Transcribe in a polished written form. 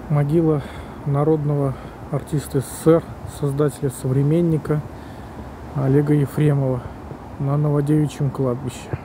Могила народного артиста СССР, создателя «Современника» Олега Ефремова на Новодевичьем кладбище.